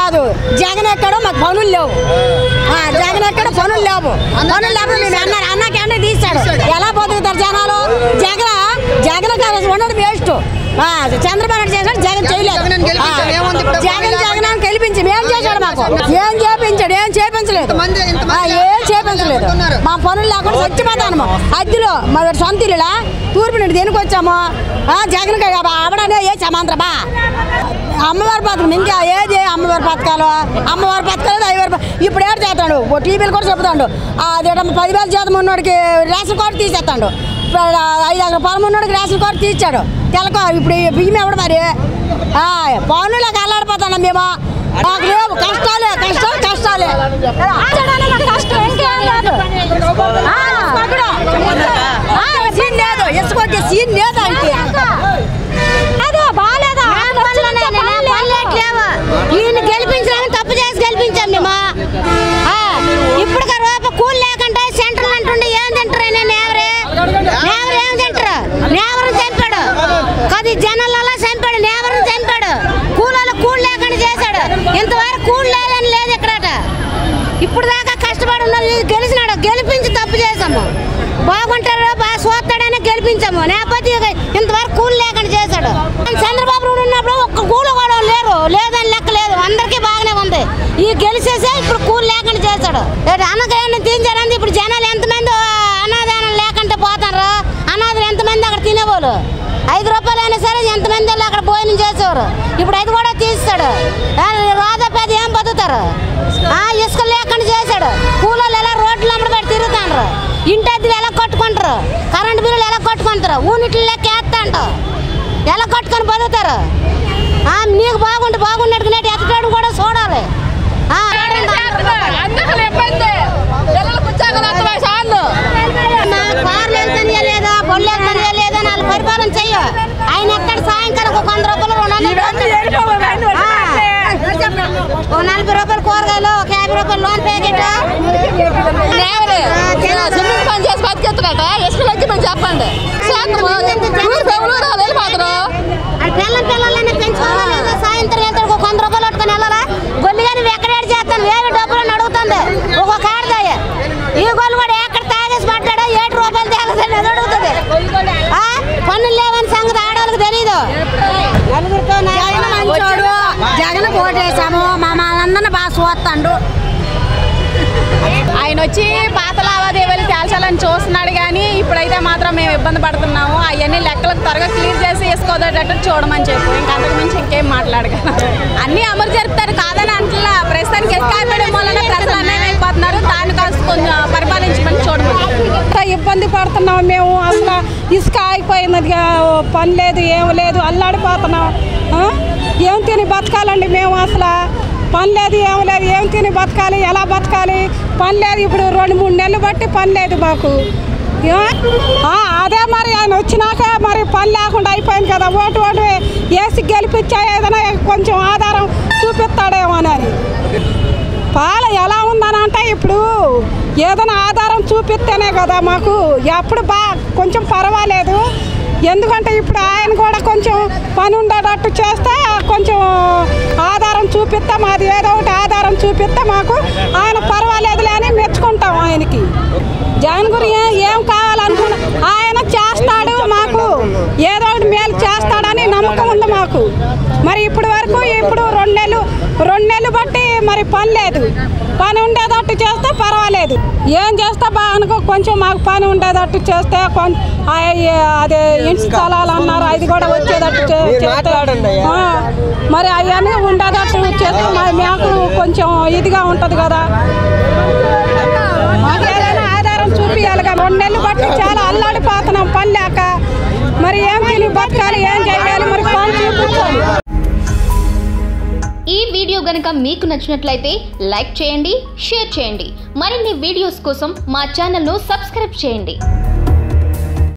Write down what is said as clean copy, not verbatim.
కాదు జగన్ ఎక్కడో మాకు పనులు లేవు జగన్ ఎక్కడ పనులు లేవు మేము అన్నాకేమన్నా తీస్తాడు ఎలా బతుకుతారు జనాలు జగన్ ఉండడం వేస్ట్ చంద్రబాబు చేశాడు జగన్ చేయలేదు జగన్ గెలిపించి ఏం చేశాడు మాకు ఏం చేపించాడు ఏం చేపించలేదు మా పనులు లేకుండా చచ్చిపోతాను అద్దెలో మా సొంత ఇల్లులా తూర్పు నుండి దేనికి వచ్చాము జగన్ ఆవిడనే ఏ సమాంతరమా అమ్మవారి పథకం ఇంకా ఏది అమ్మవారి పథకాలు 5,000 ఇప్పుడు ఏడు చేస్తాడు టీవీలు కూడా చెప్తాడు అదే 10,000 జీతం ఉన్నోడికి రేషన్ కార్డు తీసేస్తాడు 5,000 పొలం ఉన్నోడికి రేషన్ కార్డు తీర్చాడు తెలకో ఇప్పుడు బియ్యం ఎవడు మరి పనులకు అల్లాడిపోతాం మేము మాకు లేవు కష్టాలే సీన్ లేదు ఇసుకొచ్చే సీన్ లేదు అంటే అదే బాగాలేదా ఈయన గెలిపించడానికి తప్పు చేసి గెలిపించాం మేము ఇప్పుడు రూపాయి కూలి లేకుండా సెంటర్ అంటుండే ఏం తింటారు నేవరు ఏం తింటారు నేవరు చంపాడు కొద్ది జనాలలో చంపాడు నేవరు చంపాడు కూలలో కూలి లేకుండా చేశాడు ఇంతవరకు కూలి లేదని లేదు ఇక్కడట ఇప్పుడు దాకా కష్టపడి ఉన్నది గెలిచినాడు గెలిపించి తప్పు చేసాము బాగుంటారు బాగా చూస్తాడని గెలిపించాము లేకపోతే ఇంతవరకు కూలి లేకుండా చేశాడు చంద్రబాబు ఉన్నప్పుడు ఒక్క కూలి కూడా లేదని లెక్క లేదు అందరికీ బాగానే ఉంది ఈ గెలిచేసే ఇప్పుడు కూలి లేకుండా చేశాడు అన్నగారిని తీయించారంటే ఇప్పుడు జనాలు ఎంతమంది అనాదానం లేకుండా పోతారు అనాథలు ఎంతమంది అక్కడ తినేవాళ్ళు 5 రూపాయలు అయినా సరే ఎంతమంది వాళ్ళు అక్కడ భోజనం చేసేవారు ఇప్పుడు అది కూడా తీస్తాడు రాజపేద ఏం బతుకుతారు ఇసుక లేకుండా చేశాడు కూలీలు ఎలా రోడ్లు అమ్మడి తిరుగుతాండ్రు ఇంటి అద్దెలు ఎలా కొట్టుకుంటారు కరెంటు బిల్లులు ఎలా కొట్టుకుంటారు ఊనిట్లు లెక్క వేస్తాంటారు ఎలా కొట్టుకొని బతుకుతారు నీకు బాగుండేట్టు ఎత్తడం కూడా చూడాలి కార్లు వెళ్తానే లేదా బొళ్ళు వెళ్తానే లేదా వాళ్ళు పరిపాలన చెయ్య ఆయన ఎక్కడ సాయంకాలం 100 రూపాయలు 40 రూపాయలు కూరగాయలు 50 రూపాయలు లోన్ ప్యాకెట్ పని చేసి బతికెత్తుకట ఎసుకులకి మేము చెప్పండి పిల్లలన్నీ పెంచుకోవాలి సాయంత్రం వెళ్తాడు 100 రూపాయలు పట్టుకొని వెళ్ళాలా గొల్లు కానీ ఎక్కడేడు చేస్తాను వేరే డబ్బులు అడుగుతుంది ఒక్కొక్క ఆడదాయ ఈ గొల్లు కూడా ఎక్కడ తాగేసి పడ్డాడో 7 రూపాయలు తేగదని అది అడుగుతుంది పన్నులు లేవని సంగతి ఆడవాళ్ళకి తెలీదు జగన్ ఓటేసాము మమ్మల్ని బాగా చూస్తాడు ఆయన వచ్చి పాత లావాదేవీలు తేల్చాలని చూస్తున్నాడు కానీ ఇప్పుడైతే మాత్రం మేము ఇబ్బంది పడుతున్నాము అవన్నీ లెక్కలకు త్వరగా క్లియర్ చేసి వేసుకోదటట్టు చూడమని చెప్పు ఇంకా అంతకు మించి ఇంకేం మాట్లాడగలను అన్నీ అమలు జరుపుతారు కాదని అంటలా ప్రస్తుతానికి ఎస్కాయపడే వలన ప్రజలు అన్యాయం అయిపోతున్నారు దాని కాస్త కొంచెం పరిపాలించమని చూడమని ఇబ్బంది పడుతున్నాం మేము అసలు ఇసుక ఆగిపోయినది పని లేదు ఏం లేదు అల్లాడిపోతున్నాం ఏం తిని బతకాలండి మేము అసలు పని లేదు ఏం లేదు ఏం తిని బతకాలి ఎలా బతకాలి పని లేదు ఇప్పుడు 2-3 నెలలు బట్టి పని లేదు మాకు అదే మరి ఆయన వచ్చినాక మరి పని లేకుండా అయిపోయింది కదా ఓటు వేసి గెలిపించా ఏదైనా కొంచెం ఆధారం చూపిస్తాడేమో అని పాల ఎలా ఉందని అంటే ఇప్పుడు ఏదైనా ఆధారం చూపిస్తేనే కదా మాకు అప్పుడు కొంచెం పర్వాలేదు ఎందుకంటే ఇప్పుడు ఆయన కూడా కొంచెం పని ఉండేటట్టు చేస్తే కొంచెం ఆధారం చూపిస్తే మాది ఏదో ఒకటి ఆధారం చూపిస్తే మాకు ఆయన పర్వాలేదులే అని మెచ్చుకుంటాం ఆయనకి జగన్ గురి ఏం కావాలనుకున్నా ఆయన చేస్తాడు మాకు ఏదో ఒకటి మేలు చేస్తాడని నమ్మకం ఉంది మాకు మరి ఇప్పుడు వరకు ఇప్పుడు 2 నెలలు బట్టి మరి పని లేదు పని ఉండేటట్టు చేస్తే పర్వాలేదు ఏం చేస్తే బాగా కొంచెం మాకు పని ఉండేటట్టు చేస్తే అదే ఇంటి స్థలాలు అన్నారు అది కూడా వచ్చేటట్టు చేస్తే మరి అవన్నీ ఉండేటట్టు చేస్తే మాకు కొంచెం ఇదిగా ఉంటుంది కదా మాకు ఏదైనా ఆధారం చూపించాలి కదా 2 నెలలు బట్టి చాలా అల్లాడిపోతున్నాం పని లేక మరి ఏం తిని బతకాలి ఏం చేయాలి మరి పని చూపించాలి. ఈ వీడియో గనుక మీకు నచ్చినట్లయితే లైక్ చేయండి, షేర్ చేయండి. మరిన్ని వీడియోస్ కోసం మా ఛానల్ను సబ్స్క్రైబ్ చేయండి.